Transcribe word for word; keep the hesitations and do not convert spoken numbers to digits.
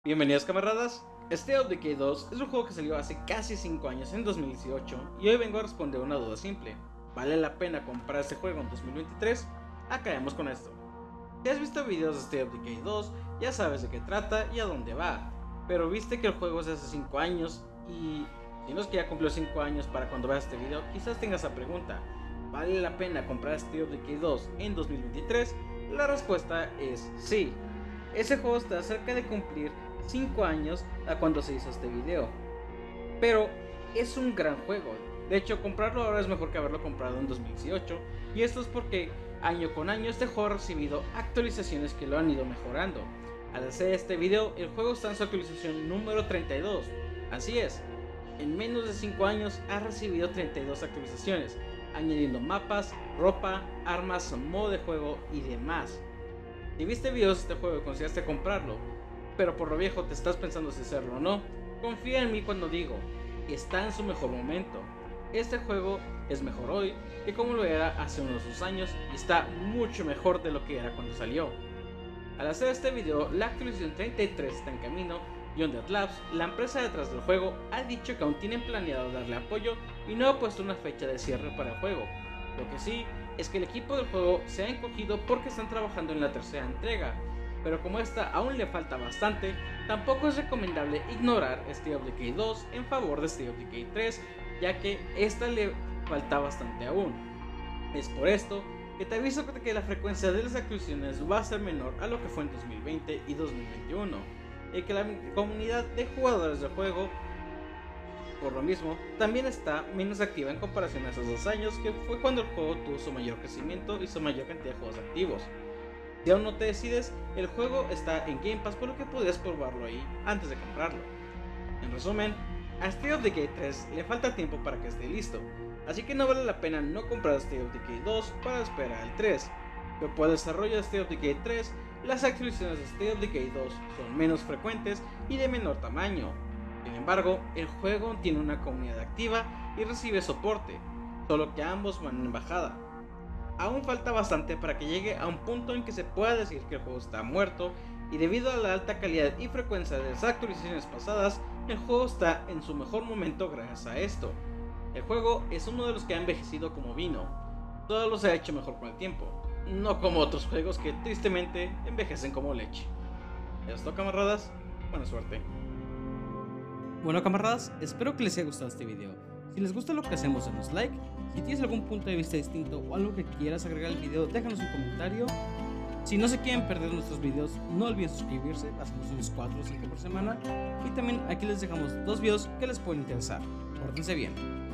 Bienvenidos camaradas, State of Decay dos es un juego que salió hace casi cinco años en dos mil dieciocho y hoy vengo a responder una duda simple. ¿Vale la pena comprar este juego en dos mil veintitrés? Acabemos con esto. Si has visto videos de State of Decay dos, ya sabes de qué trata y a dónde va, pero viste que el juego es de hace cinco años y si no es que ya cumplió cinco años para cuando veas este video, quizás tengas la pregunta: ¿vale la pena comprar State of Decay dos en dos mil veintitrés? La respuesta es sí. Ese juego está cerca de cumplir cinco años a cuando se hizo este video, pero es un gran juego. De hecho, comprarlo ahora es mejor que haberlo comprado en dos mil dieciocho, y esto es porque año con año este juego ha recibido actualizaciones que lo han ido mejorando. Al hacer este video, el juego está en su actualización número treinta y dos. Así es, en menos de cinco años ha recibido treinta y dos actualizaciones, añadiendo mapas, ropa, armas, modo de juego y demás. Si viste videos de este juego y consideraste comprarlo, pero por lo viejo te estás pensando si hacerlo o no, confía en mí cuando digo, está en su mejor momento. Este juego es mejor hoy que como lo era hace unos dos años y está mucho mejor de lo que era cuando salió. Al hacer este video, la actualización treinta y tres está en camino y Undead Labs, la empresa detrás del juego, ha dicho que aún tienen planeado darle apoyo y no ha puesto una fecha de cierre para el juego. Lo que sí es que el equipo del juego se ha encogido porque están trabajando en la tercera entrega, pero como esta aún le falta bastante, tampoco es recomendable ignorar State of Decay dos en favor de State of Decay tres, ya que esta le falta bastante aún. Es por esto que te aviso que la frecuencia de las actualizaciones va a ser menor a lo que fue en dos mil veinte y dos mil veintiuno, y que la comunidad de jugadores del juego, por lo mismo, también está menos activa en comparación a esos dos años, que fue cuando el juego tuvo su mayor crecimiento y su mayor cantidad de juegos activos. Si aún no te decides, el juego está en Game Pass, por lo que podrías probarlo ahí antes de comprarlo. En resumen, a State of Decay tres le falta tiempo para que esté listo, así que no vale la pena no comprar State of Decay dos para esperar al tres. Pero por el desarrollo de State of Decay tres, las actualizaciones de State of Decay dos son menos frecuentes y de menor tamaño. Sin embargo, el juego tiene una comunidad activa y recibe soporte, solo que ambos van en bajada. Aún falta bastante para que llegue a un punto en que se pueda decir que el juego está muerto, y debido a la alta calidad y frecuencia de las actualizaciones pasadas, el juego está en su mejor momento gracias a esto. El juego es uno de los que ha envejecido como vino, todo lo se ha hecho mejor con el tiempo, no como otros juegos que tristemente envejecen como leche. Esto, camaradas, buena suerte. Bueno camaradas, espero que les haya gustado este video. Si les gusta lo que hacemos, denos like. Si tienes algún punto de vista distinto o algo que quieras agregar al video, déjanos un comentario. Si no se quieren perder nuestros videos, no olviden suscribirse, hacemos unos cuatro o cinco por semana. Y también aquí les dejamos dos videos que les pueden interesar. Pórtense bien.